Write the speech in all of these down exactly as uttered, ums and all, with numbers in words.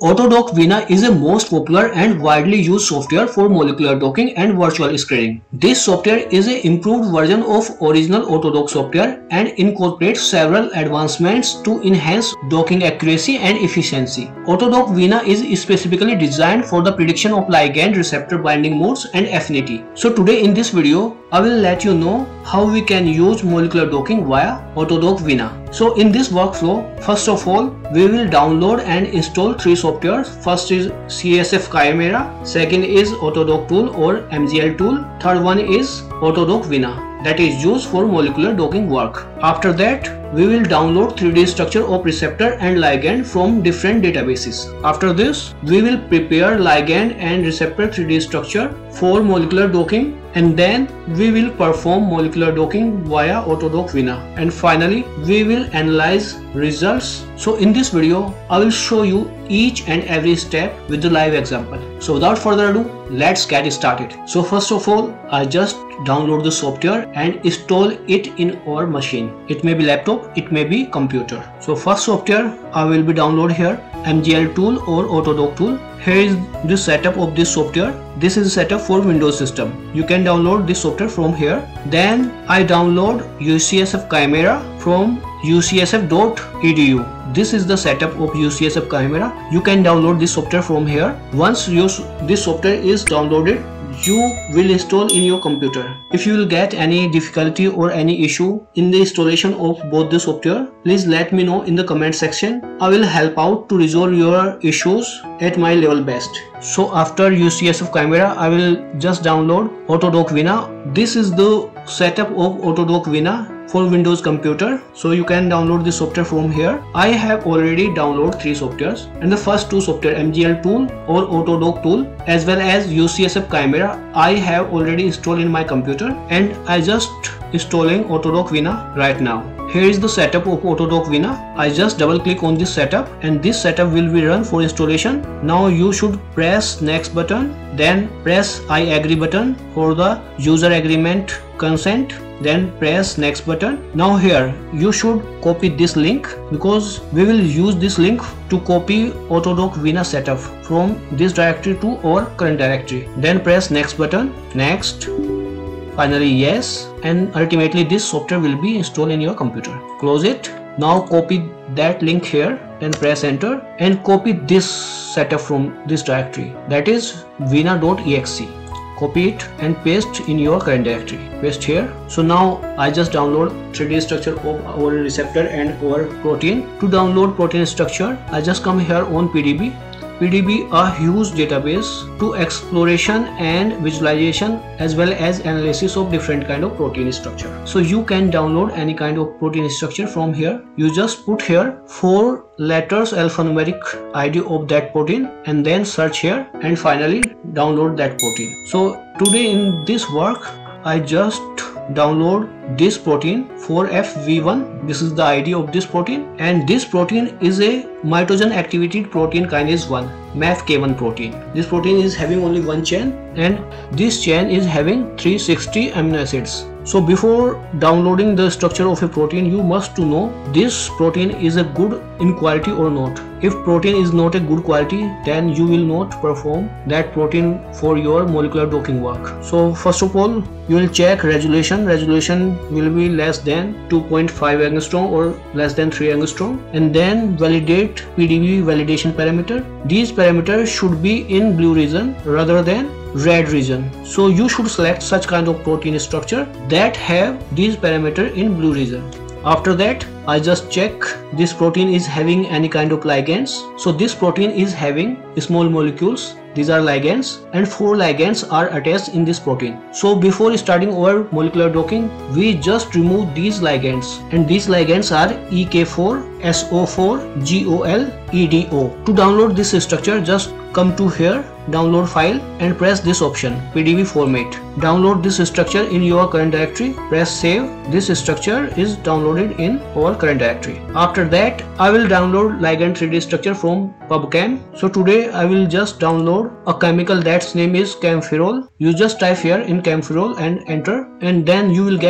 Autodock Vina is a most popular and widely used software for molecular docking and virtual screening. This software is an improved version of original Autodock software and incorporates several advancements to enhance docking accuracy and efficiency. Autodock Vina is specifically designed for the prediction of ligand receptor binding modes and affinity. So today in this video, I will let you know how we can use molecular docking via Autodock Vina. So in this workflow, first of all, we will download and install three softwares. First is C S F Chimera, second is Autodock Tool or M G L tool, third one is Autodock Vina, that is used for molecular docking work. After that, we will download three D structure of receptor and ligand from different databases. After this, we will prepare ligand and receptor three D structure for molecular docking, and then we will perform molecular docking via Autodock Vina. And finally, we will analyze results. So in this video, I will show you each and every step with the live example. So without further ado, let's get started. So first of all, I just download the software and install it in our machine. It may be laptop, it may be computer. So first software I will be download here, M G L tool or Autodock tool. Here is the setup of this software. This is a setup for Windows system. You can download this software from here. Then I download U C S F Chimera from U C S F dot E D U. This is the setup of U C S F Chimera. You can download this software from here. Once you, this software is downloaded, you will install in your computer. If you will get any difficulty or any issue in the installation of both the software, please let me know in the comment section. I will help out to resolve your issues at my level best. So after U C S F Chimera, I will just download Autodock Vina. This is the setup of Autodock Vina for Windows computer. So you can download this software from here. I have already downloaded three softwares, and the first two software, M G L tool or Autodock tool as well as U C S F Chimera, I have already installed in my computer, and I just installing Autodock Vina right now. Here is the setup of Autodock Vina. I just double click on this setup, and this setup will be run for installation. Now you should press next button, then press I agree button for the user agreement consent, then press next button. Now here you should copy this link, because we will use this link to copy Autodock Vina setup from this directory to our current directory. Then press next button, next, finally yes, and ultimately this software will be installed in your computer. Close it. Now copy that link here and press enter, and copy this setup from this directory, that is vina dot E X E. Copy it and paste in your current directory. Paste here. So now I just download three D structure of our receptor and our protein. To download protein structure, I just come here on P D B. P D B a huge database to exploration and visualization as well as analysis of different kind of protein structure. So you can download any kind of protein structure from here. You just put here four letters alphanumeric I D of that protein and then search here, and finally download that protein. So today in this work, I just download this protein four F V one. This is the I D of this protein, and this protein is a mitogen activated protein kinase one, M A F K one protein. This protein is having only one chain, and this chain is having three hundred sixty amino acids. So before downloading the structure of a protein, you must to know this protein is a good in quality or not. If protein is not a good quality, then you will not perform that protein for your molecular docking work. So first of all, you will check resolution. Resolution will be less than two point five angstrom or less than three angstrom, and then validate P D B validation parameter. These parameters should be in blue region rather than red region. So you should select such kind of protein structure that have these parameters in blue region. After that, I just check this protein is having any kind of ligands. So this protein is having small molecules. These are ligands, and four ligands are attached in this protein. So before starting our molecular docking, we just remove these ligands, and these ligands are E K four, S O four, G O L, E D O. To download this structure, just come to here, download file, and press this option, P D B format. Download this structure in your current directory, press save. This structure is downloaded in our current directory. After that, I will download ligand three D structure from PubChem. So today I will just download a chemical that's name is camphorol. You just type here in camphorol and enter, and then you will get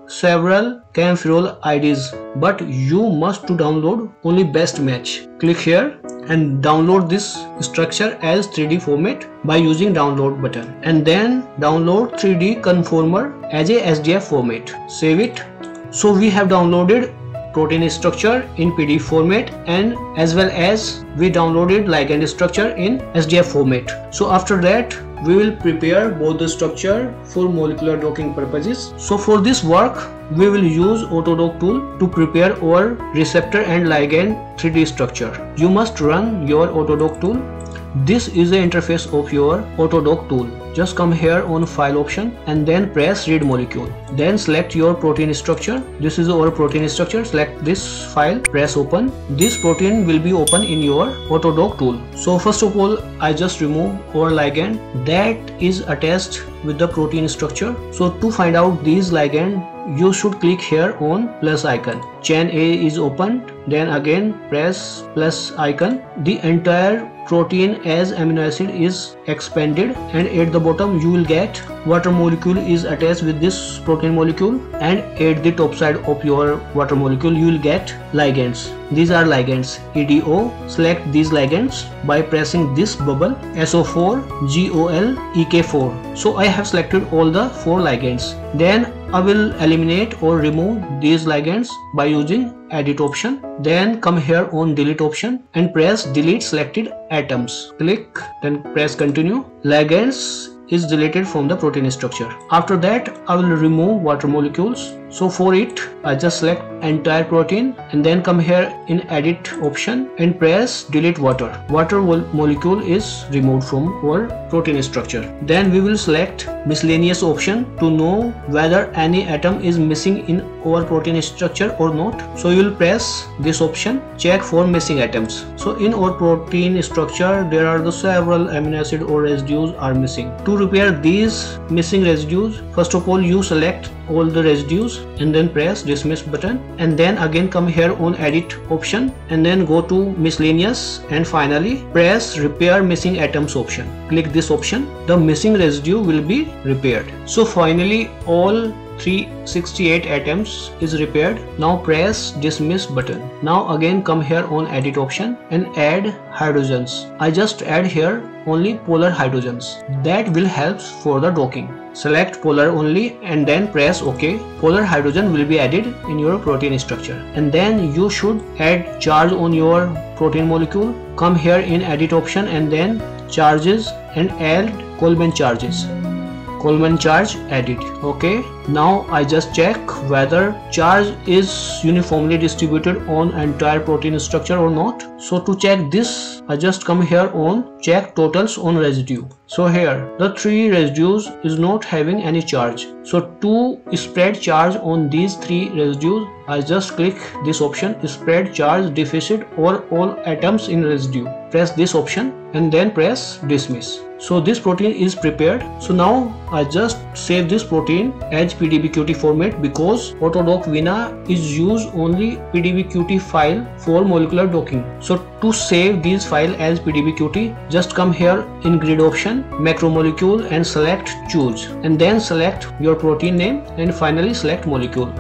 several Camfrol I Ds, but you must to download only best match. Click here and download this structure as three D format by using download button, and then download three D conformer as a S D F format. Save it. So we have downloaded protein structure in P D F format, and as well as we downloaded ligand structure in S D F format. So after that we will prepare both the structure for molecular docking purposes. So for this work we will use Autodock tool to prepare our receptor and ligand three D structure. You must run your Autodock tool. This is the interface of your Autodock tool. Just come here on file option and then press read molecule. Then select your protein structure. This is our protein structure. Select this file, press open. This protein will be open in your Autodock tool. So first of all, I just remove our ligand that is attached with the protein structure. So to find out these ligand, you should click here on plus icon. Chain A is opened, then again press plus icon. The entire protein as amino acid is expanded, and at the bottom you will get water molecule is attached with this protein molecule, and at the top side of your water molecule you will get ligands. These are ligands. E D O. Select these ligands by pressing this bubble S O four G O L E K four. So I have selected all the four ligands. Then I will eliminate or remove these ligands by using edit option. Then come here on delete option and press delete selected atoms. Click, then press continue. Ligands is deleted from the protein structure. After that I will remove water molecules. So for it I just select entire protein and then come here in edit option and press delete water. Water molecule is removed from our protein structure. Then we will select miscellaneous option to know whether any atom is missing in our protein structure or not. So you will press this option, check for missing atoms. So in our protein structure there are the several amino acid or residues are missing. To repair these missing residues, first of all you select all the residues and then press dismiss button, and then again come here on edit option and then go to miscellaneous and finally press repair missing atoms option. Click this option. The missing residue will be repaired. So finally all three hundred sixty-eight atoms is repaired. Now press dismiss button. Now again come here on edit option and add hydrogens. I just add here only polar hydrogens. That will help for the docking. Select polar only and then press OK. Polar hydrogen will be added in your protein structure, and then you should add charge on your protein molecule. Come here in edit option and then charges and add Coleman charges. Coleman charge added. Okay, now I just check whether charge is uniformly distributed on entire protein structure or not. So to check this I just come here on check totals on residue. So here the three residues is not having any charge. So to spread charge on these three residues I just click this option, spread charge deficit or all atoms in residue. Press this option and then press dismiss. So this protein is prepared. So now I just save this protein as P D B Q T format because Autodock Vina is used only P D B Q T file for molecular docking. So to save these file as P D B Q T, just come here in grid option, macromolecule and select choose, and then select your protein name and finally select molecule.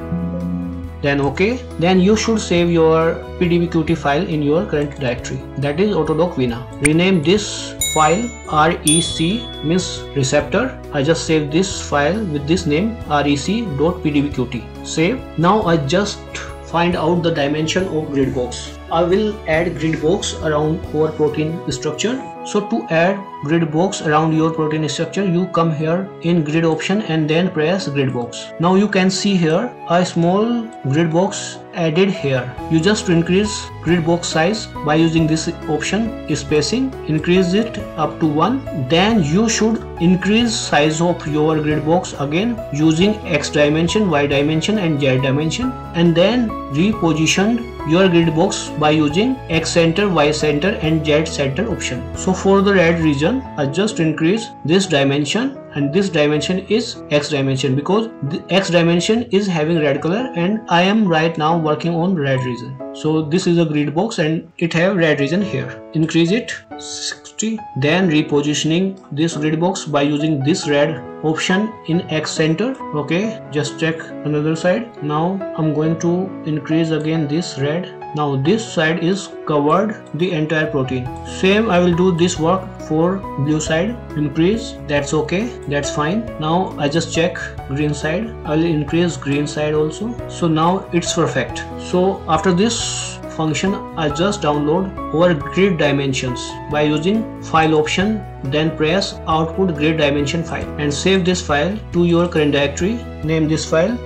Then OK, then you should save your P D B Q T file in your current directory, that is Autodock Vina. Rename this file R E C, means receptor. I just save this file with this name rec.pdbqt. Save. Now I just find out the dimension of grid box. I will add grid box around our protein structure. So to add grid box around your protein structure, you come here in grid option and then press grid box. Now you can see here a small grid box added here. You just increase grid box size by using this option spacing, increase it up to one. Then you should increase size of your grid box again using X dimension, Y dimension and Z dimension, and then reposition your grid box by using X center, Y center and Z center option. So for the red region I just increase this dimension, and this dimension is X dimension because the X dimension is having red color and I am right now working on red region. So this is a grid box and it have red region here. Increase it sixty. Then repositioning this grid box by using this red option in X center. Okay, just check another side. Now I'm going to increase again this red. Now this side is covered the entire protein. Same I will do this work for blue side. Increase, that's okay, that's fine. Now I just check green side. I will increase green side also. So now it's perfect. So after this function, I just download our grid dimensions by using file option, then press output grid dimension file and save this file to your current directory. Name this file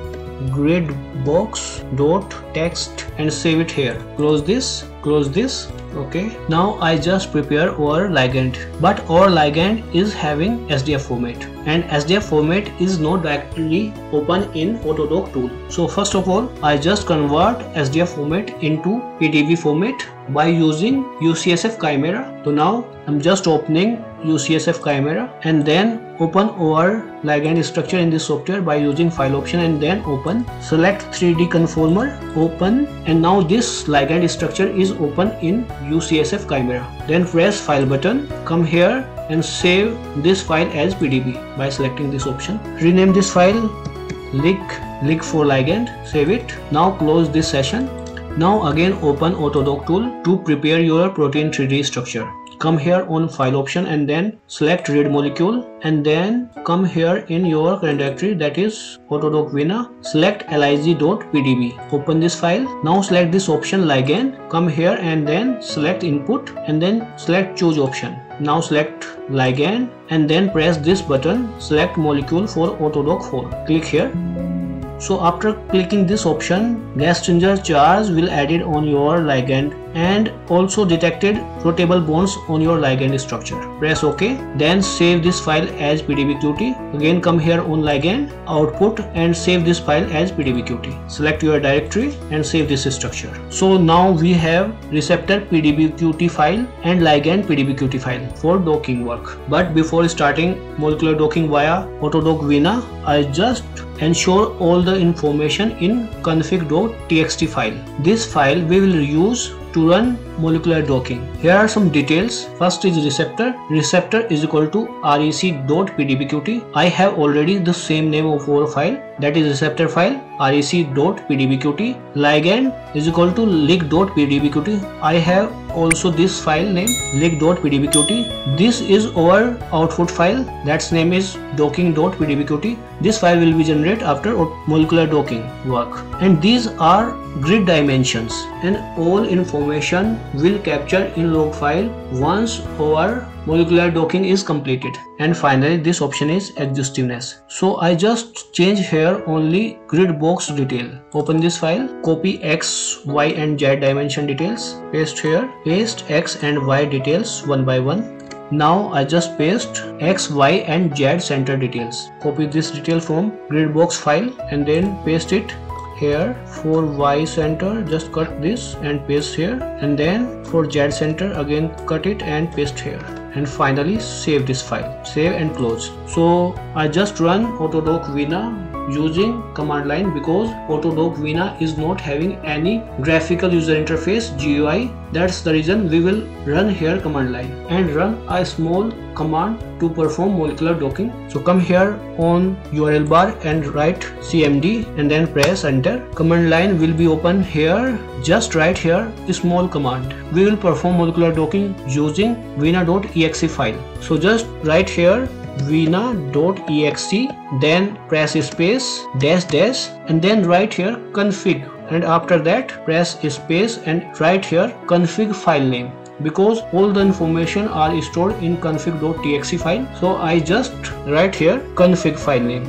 gridbox.txt and save it here. Close this, close this. Okay, now I just prepare our ligand, but our ligand is having S D F format, and S D F format is not directly open in Autodoc tool. So first of all, I just convert S D F format into P D B format by using U C S F Chimera. So now I'm just opening U C S F Chimera and then open our ligand structure in this software by using file option and then open, select three D conformer, open, and now this ligand structure is open in U C S F Chimera. Then press file button, come here and save this file as P D B by selecting this option. Rename this file lig lig for ligand, save it. Now close this session. Now again open Autodoc tool to prepare your protein three D structure. Come here on file option and then select read molecule and then come here in your current directory, that is Autodoc Vina, select lig.pdb. Open this file. Now select this option ligand, come here and then select input and then select choose option. Now select ligand and then press this button, select molecule for Autodoc four. Click here. So after clicking this option, gas changer charge will added on your ligand and also detected rotatable bonds on your ligand structure. Press OK. Then save this file as pdbqt. Again come here on ligand, output and save this file as pdbqt. Select your directory and save this structure. So now we have receptor pdbqt file and ligand pdbqt file for docking work. But before starting molecular docking via Autodoc Vina, I just ensure all the information in config.txt file. This file we will use to run molecular docking. Here are some details. First is receptor. Receptor is equal to rec.pdbqt. I have already the same name of our file, that is receptor file rec.pdbqt. Ligand is equal to lig.pdbqt. I have also this file name lig.pdbqt. This is our output file, that's name is docking.pdbqt. This file will be generated after molecular docking work. And these are grid dimensions and all information will capture in log file once our molecular docking is completed. And finally this option is exhaustiveness. So I just change here only grid box detail. Open this file, copy X, Y and Z dimension details, paste here, paste X and Y details one by one. Now I just paste X, Y and Z center details. Copy this detail from grid box file and then paste it here. For Y center just cut this and paste here, and then for Z center again cut it and paste here, and finally save this file. Save and close. So I just run Autodoc Vina using command line because Autodoc Vina is not having any graphical user interface G U I. That's the reason we will run here command line and run a small command to perform molecular docking. So come here on U R L bar and write C M D and then press enter. Command line will be open here. Just write here a small command. We will perform molecular docking using vina.exe file. So just write here vina.exe, then press space dash dash and then write here config, and after that press space and write here config file name, because all the information are stored in config.txt file. So I just write here config file name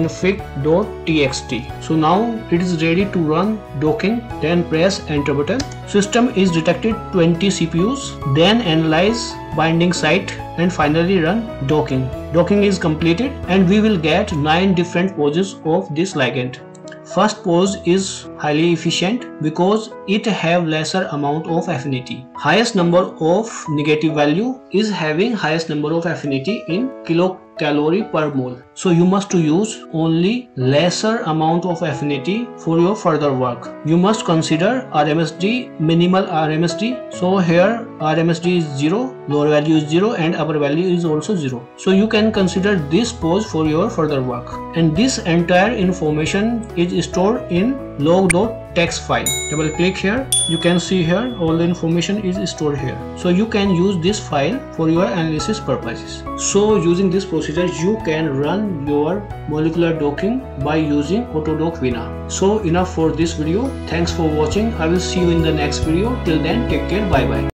config.txt. So now it is ready to run docking. Then press enter button. System is detected twenty C P Us, then analyze binding site and finally run docking. Docking is completed and we will get nine different poses of this ligand. First pose is highly efficient because it have lesser amount of affinity. Highest number of negative value is having highest number of affinity in kilocalorie calorie per mole. So you must use only lesser amount of affinity for your further work. You must consider R M S D, minimal R M S D. So here R M S D is zero, lower value is zero and upper value is also zero. So you can consider this pose for your further work. And this entire information is stored in log.txt file. Double click here, you can see here all the information is stored here. So you can use this file for your analysis purposes. So using this procedure you can run your molecular docking by using Autodock Vina. So enough for this video. Thanks for watching. I will see you in the next video. Till then, take care. Bye bye.